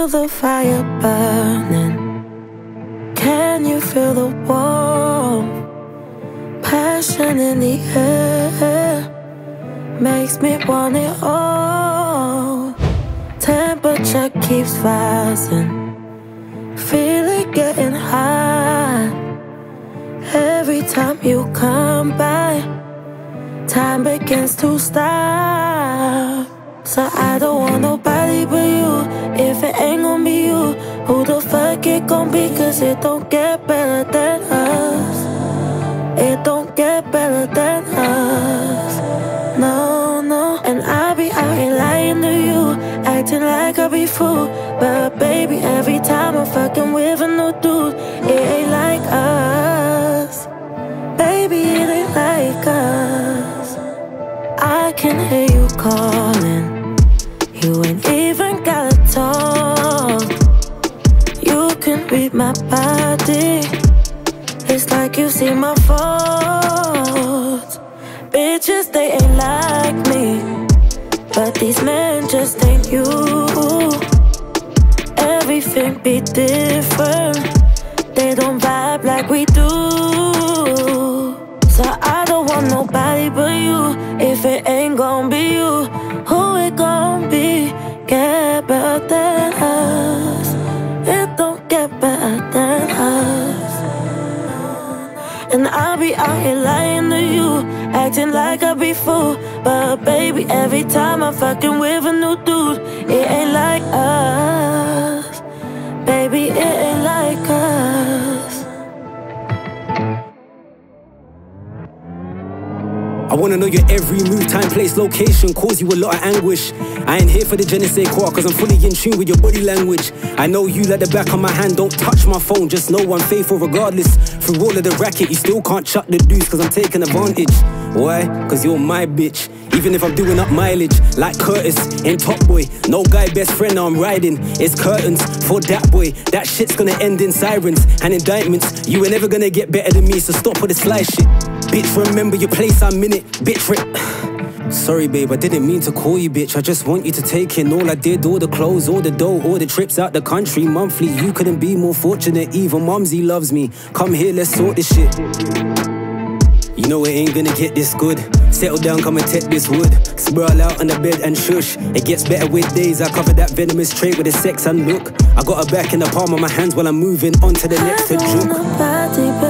the fire burning? Can you feel the warmth? Passion in the air makes me want it all. Temperature keeps rising, feel it getting high. Every time you come by, time begins to stop. So I don't want nobody but you. If it ain't gon' be you, who the fuck it gon' be? Cause it don't get better than us. It don't get better than us. No, no. And I'll be out here lying to you, acting like I be fooled. But baby, every time I'm fucking with a new dude, it ain't like us. Baby, it ain't like us. I can hear you calling, you ain't even gotta talk. You can read my body, it's like you see my faults. Bitches, they ain't like me, but these men just ain't you. Everything be different, they don't vibe like we do. So I don't want nobody but you. If it ain't gon' be you, who it gon' be? Get better than us. It don't get better than us. And I'll be out here lying to you, acting like I be fooled. But baby, every time I'm fucking with a new dude, it ain't like us. Baby, it ain't like us. I wanna know your every move, time, place, location, cause you a lot of anguish. I ain't here for the je ne sais quoi, cause I'm fully in tune with your body language. I know you like the back of my hand, don't touch my phone, just know I'm faithful regardless. Through all of the racket, you still can't chuck the deuce, cause I'm taking advantage. Why? Cause you're my bitch. Even if I'm doing up mileage, like Curtis in Top Boy. No guy best friend, now I'm riding. It's curtains for that boy. That shit's gonna end in sirens and indictments. You ain't never gonna get better than me, so stop with the sly shit. Bitch, remember your place, I'm in it. Bitch, sorry babe, I didn't mean to call you bitch. I just want you to take in all I did, all the clothes, all the dough, all the trips out the country monthly. You couldn't be more fortunate, even Mumsy loves me. Come here, let's sort this shit. You know it ain't gonna get this good. Settle down, come and take this wood. Sprawl out on the bed and shush. It gets better with days. I cover that venomous trait with a sex and look. I got her back in the palm of my hands while I'm moving on to the next to juke.